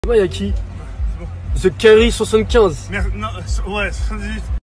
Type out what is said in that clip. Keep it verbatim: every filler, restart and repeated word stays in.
Y'a qui? C'est bon. The Carry soixante-quinze. Merde, non, ouais, soixante-dix-huit.